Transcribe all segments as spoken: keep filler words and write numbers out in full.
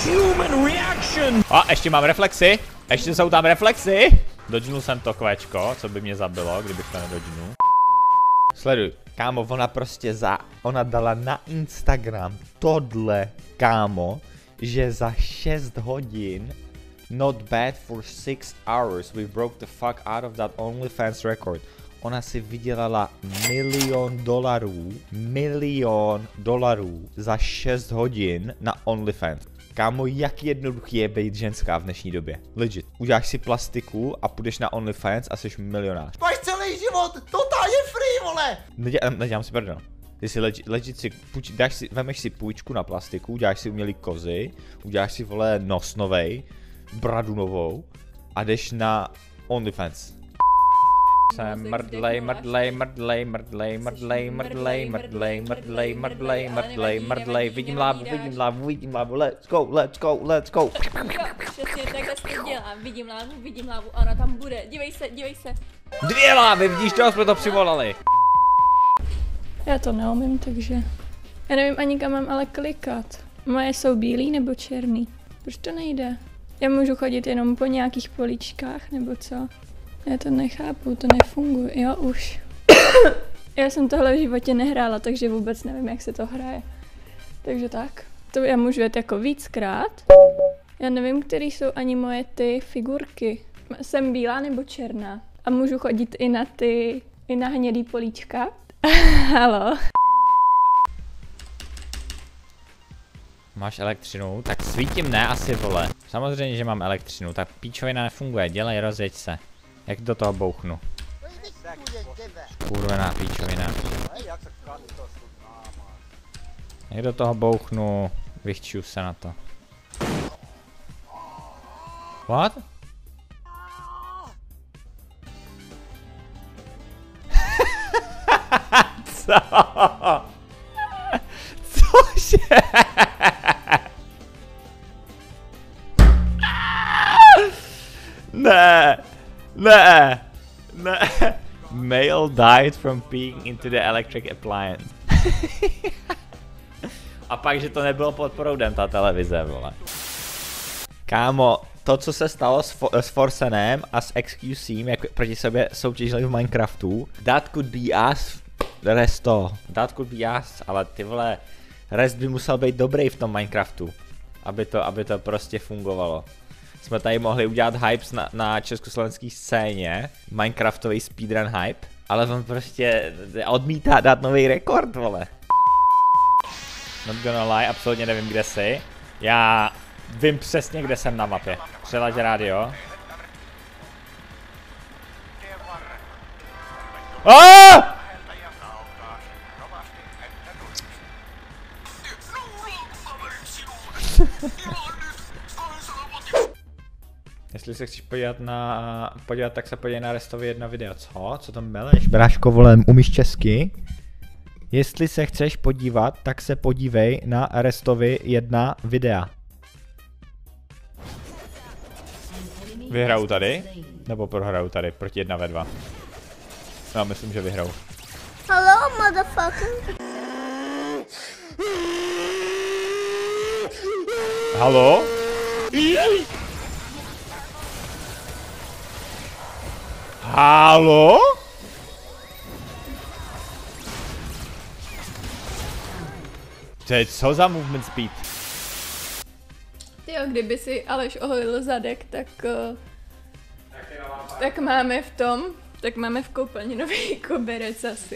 human reaction. A ještě mám reflexy. Ještě jsou tam reflexy. Dodžnul jsem to kvéčko, co by mě zabilo, kdybych to nedodžnul. Sleduj, kámo, ona prostě za, ona dala na Instagram tohle, kámo, že za šest hodin, not bad for six hours, we broke the fuck out of that OnlyFans record. Ona si vydělala milion dolarů, milion dolarů za šest hodin na OnlyFans. Kámo, jak jednoduchý je být ženská v dnešní době. Legit. Uděláš si plastiku a půjdeš na OnlyFans a jsi milionář. Máš celý život totálně free, vole! Nedělám, nedělám si pardon. Ty si legit, legit si, půjč, dáš si, vemeš si půjčku na plastiku, uděláš si umělý kozy, uděláš si, vole, nos novej, bradu novou a jdeš na OnlyFans. Jsem mrdlej, mrdlej, mrdlej, mrdlej, mrdlej, mrdlej, mrdlej, mrdlej, mrdlej, mrdlej, mrdlej, vidím lávu, vidím lávu, vidím lávu, let's go, let's go, let's go. Jo, přesně takhle se to dělá, vidím lávu, vidím lávu, ona tam bude, dívej se, dívej se. Dvě lávy, vidíš, toho jsme to přivolali. Já to neumím, takže já nevím ani kam mám ale klikat. Moje jsou bílý nebo černý? Proč to nejde? Já můžu chodit jenom po nějakých políčkách nebo co? Já to nechápu, to nefunguje, jo už. Já jsem tohle v životě nehrála, takže vůbec nevím, jak se to hraje. Takže tak, to já můžu jet jako víckrát. Já nevím, který jsou ani moje ty figurky. Jsem bílá nebo černá. A můžu chodit i na ty, i na hnědý políčka. Haló. Máš elektřinu, tak svítím ne asi, vole. Samozřejmě, že mám elektřinu, tak píčovina nefunguje, dělej, rozjeď se. Jak do toho bouchnu? Kurvená píčovina. Jak do toho bouchnu, vychčiju se na to. What? Co? Cože? Ne, ne, ne. Male died from peeing into the electric appliance. A pak, že to nebylo pod proudem, ta televize, vole. Kámo, to, co se stalo s, s Forsenem a s X Q C, jak proti sobě soutěžili v Minecraftu, that could be us, resto, that could be us, ale ty vole, rest by musel být dobrý v tom Minecraftu, aby to, aby to prostě fungovalo. Jsme tady mohli udělat hypes na, na československé scéně, Minecraftový speedrun hype, ale on prostě odmítá dát nový rekord, vole. Not gonna lie, absolutně nevím, kde jsi. Já vím přesně, kde jsem na mapě. Přelaď rádio. Ah! Jestli se chceš podívat na, podívat, tak se podívej na Restovi jedna video. Co? Co tam meleš? Bráško, volem, umíš česky? Jestli se chceš podívat, tak se podívej na Restovi jedna videa. Vyhraju tady? Nebo prohraju tady proti jedna ve dva? Já myslím, že vyhraju. Hello, motherfucker. Halo? Halo? To je co za movement speed? Tyjo, kdyby si Aleš oholil zadek, tak, uh, tak máme v tom, tak máme v koupelně nový koberec asi.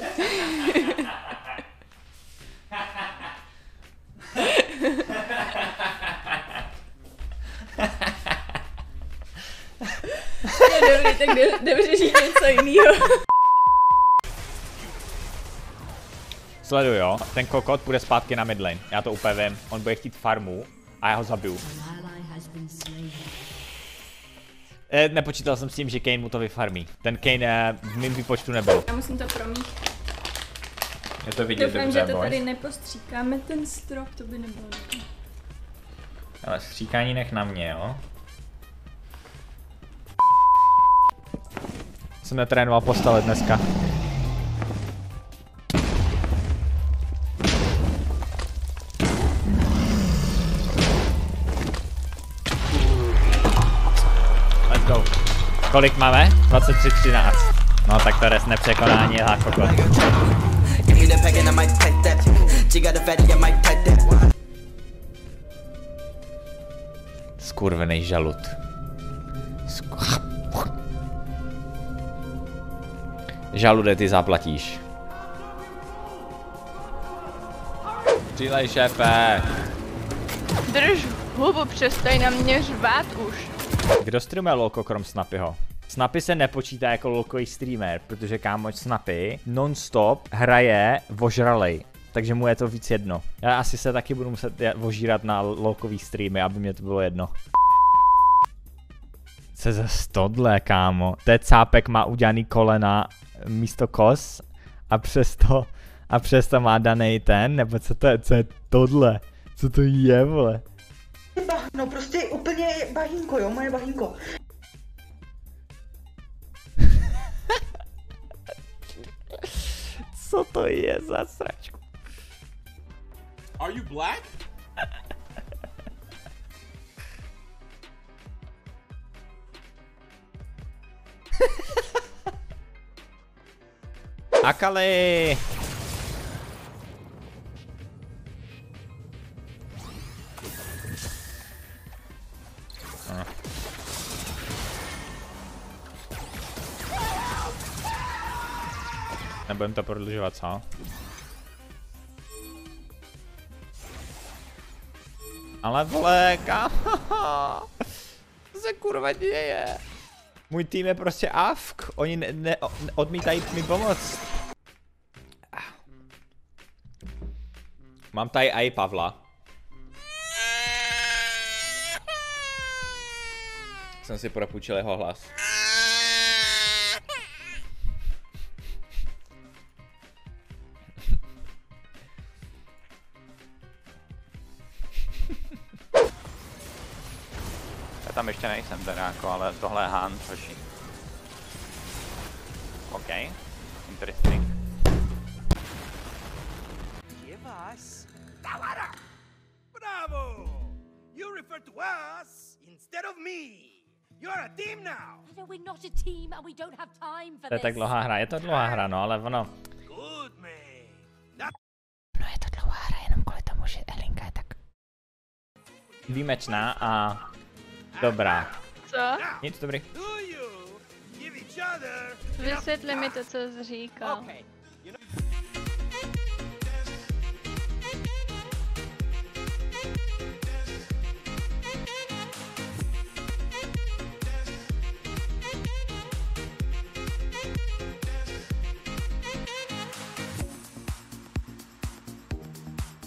Je dobrý, tak jdeme řešit něco jiného. Sleduj, jo, ten kokot půjde zpátky na midlane, já to úplně vím, on bude chtít farmu a já ho zabiju. E, nepočítal jsem s tím, že Kayn mu to vyfarmí, ten Kayn e, v mým výpočtu nebyl. Já musím to promít. Je to vidět Doufám, dobře, že to boys. tady nepostříkáme ten strop, to by nebylo dobré. Ale stříkání nech na mě, jo. Jsem netrénoval postavit dneska. Kolik máme? dvacet tři třináct. No tak to res nepřekonání je koko. Skurvenej žalud. Skur... Žalude, ty zaplatíš. Střílej, šéfe. Drž hubu, přestaň na mě řvát už. Kdo streamuje lolko krom Snapyho? Snapy se nepočítá jako lolkový streamer, protože kámoč Snapy non-stop hraje vožralej. Takže mu je to víc jedno. Já asi se taky budu muset vožírat na lolkový streamy, aby mě to bylo jedno. Co za stodle, kámo? Ten cápek má udělaný kolena místo kos a přesto, a přesto má daný ten, nebo co to je, co je tohle? Co to je, vole? No prostě úplně bahínko, jo, moje bahínko. Co to je za sračku? Are you black? Akali! Ah. Nebudem to prodlužovat, co? Ale vole, kámo, co se kurva děje? Můj tým je prostě avk, oni ne, ne, odmítají mi pomoct. Mám tady i Pavla. Jsem si propůjčil jeho hlas. Já tam ještě nejsem teda jako, ale tohle je Han, což OK, interesting. Give us Tawara! Bravo! You refer to us instead of me. You're a team now. No, we're not a team and we don't have time for To je tak this. dlouhá hra, je to dlouhá hra, no, ale ono... Good man. That No je to dlouhá hra, jenom kvůli tomu, že Elinka je tak... výjimečná a... dobrá. Co? Nic, dobrý. do you give each other Vysvětli mi to, co jsi říkal. Okay. You know